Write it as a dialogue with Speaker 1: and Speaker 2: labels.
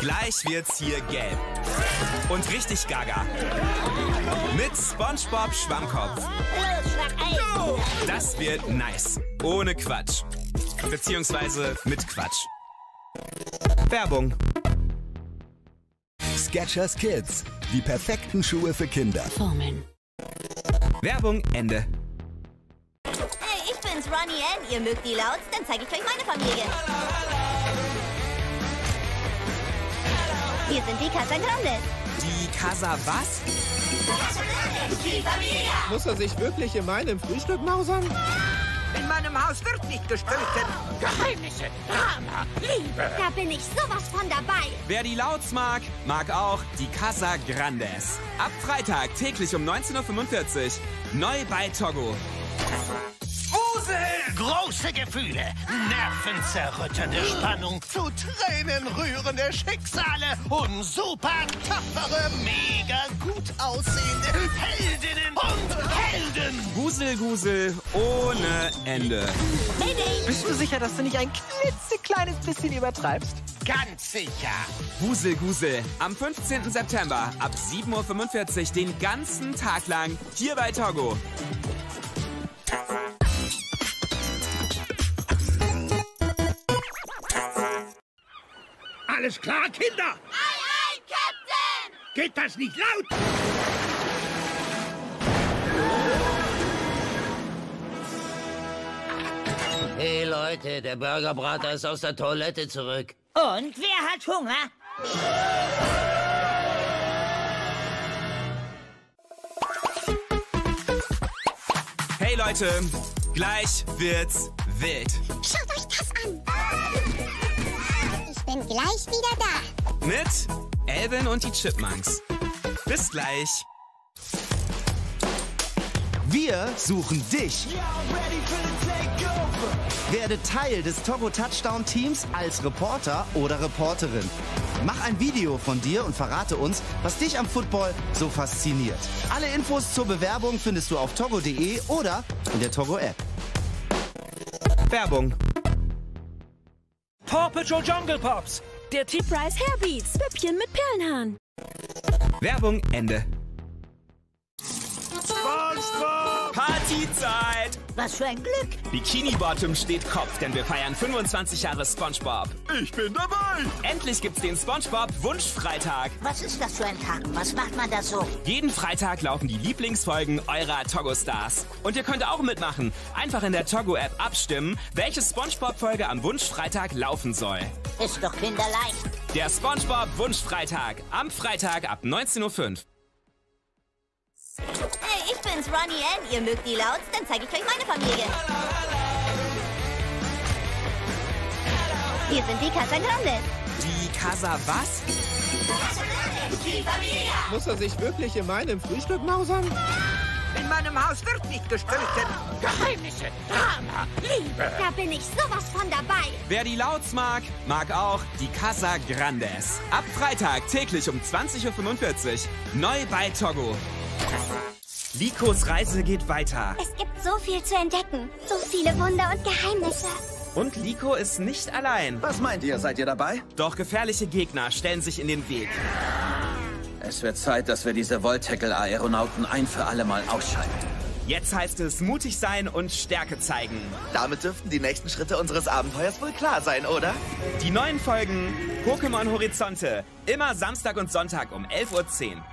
Speaker 1: Gleich wird's hier gelb. Und richtig gaga. Mit SpongeBob Schwammkopf. Das wird nice. Ohne Quatsch. Beziehungsweise mit Quatsch. Werbung.
Speaker 2: Skechers Kids. Die perfekten Schuhe für Kinder.
Speaker 3: Formeln.
Speaker 1: Werbung Ende.
Speaker 4: Hey, ich bin's, Ronnie Ann. Ihr mögt die Louds, dann zeige ich euch meine Familie. Wir sind die Casa Grandes.
Speaker 1: Die Casa was?
Speaker 4: Die Familie.
Speaker 5: Muss er sich wirklich in meinem Frühstück mausern?
Speaker 6: In meinem Haus wird nicht gestritten. Geheimnisse, Drama, Liebe.
Speaker 4: Da bin ich sowas von dabei.
Speaker 1: Wer die Louds mag, mag auch die Casa Grandes. Ab Freitag täglich um 19:45 Uhr. Neu bei Togo.
Speaker 7: Große Gefühle, nervenzerrüttende Spannung, zu Tränen rührende Schicksale und super tapfere, mega gut aussehende Heldinnen und Helden.
Speaker 1: Gusel ohne Ende.
Speaker 6: Bist du sicher, dass du nicht ein klitzekleines bisschen übertreibst?
Speaker 7: Ganz sicher.
Speaker 1: Gusel. Am 15. September ab 7:45 Uhr den ganzen Tag lang hier bei Togo.
Speaker 7: Alles klar, Kinder?
Speaker 4: Aye, Captain!
Speaker 7: Geht das nicht laut?
Speaker 8: Hey Leute, der Burgerbrater ist aus der Toilette zurück.
Speaker 9: Und wer hat Hunger?
Speaker 1: Hey Leute, gleich wird's wild.
Speaker 4: Schaut euch das an. Ich bin gleich wieder da.
Speaker 1: Mit Alvin und die Chipmunks. Bis gleich.
Speaker 10: Wir suchen dich. Werde Teil des Togo Touchdown Teams als Reporter oder Reporterin. Mach ein Video von dir und verrate uns, was dich am Football so fasziniert. Alle Infos zur Bewerbung findest du auf togo.de oder in der Togo App.
Speaker 1: Werbung.
Speaker 6: Paw Patrol Jungle Pops.
Speaker 3: Der T-Price Hairbeats. Püppchen mit Perlenhaaren.
Speaker 1: Werbung Ende. Partyzeit!
Speaker 9: Was für ein Glück.
Speaker 1: Bikini Bottom steht Kopf, denn wir feiern 25 Jahre SpongeBob. Ich bin dabei! Endlich gibt's den SpongeBob Wunschfreitag.
Speaker 9: Was ist das für ein Tag? Was macht man da so?
Speaker 1: Jeden Freitag laufen die Lieblingsfolgen eurer Togo-Stars. Und ihr könnt auch mitmachen. Einfach in der Togo-App abstimmen, welche SpongeBob-Folge am Wunschfreitag laufen soll.
Speaker 9: Ist doch kinderleicht.
Speaker 1: Der SpongeBob Wunschfreitag. Am Freitag ab 19:05 Uhr.
Speaker 4: Hey, ich bin's, Ronnie Ann. Ihr mögt die Louds, dann zeige ich euch meine Familie. Wir sind die Casa Grandes.
Speaker 1: Die Casa was?
Speaker 4: Die Familie.
Speaker 5: Muss er sich wirklich in meinem Frühstück mausern?
Speaker 6: In meinem Haus wird nicht gestritten. Geheimnisse, Drama, Liebe.
Speaker 4: Da bin ich sowas von dabei.
Speaker 1: Wer die Louds mag, mag auch die Casa Grandes. Ab Freitag täglich um 20:45 Uhr. Neu bei Togo. Likos Reise geht weiter.
Speaker 4: Es gibt so viel zu entdecken. So viele Wunder und Geheimnisse.
Speaker 1: Und Liko ist nicht allein.
Speaker 10: Was meint ihr? Seid ihr dabei?
Speaker 1: Doch gefährliche Gegner stellen sich in den Weg.
Speaker 8: Es wird Zeit, dass wir diese Voltacle-Aeronauten ein für alle Mal ausschalten.
Speaker 1: Jetzt heißt es mutig sein und Stärke zeigen.
Speaker 10: Damit dürften die nächsten Schritte unseres Abenteuers wohl klar sein, oder?
Speaker 1: Die neuen Folgen Pokémon Horizonte. Immer Samstag und Sonntag um 11:10 Uhr.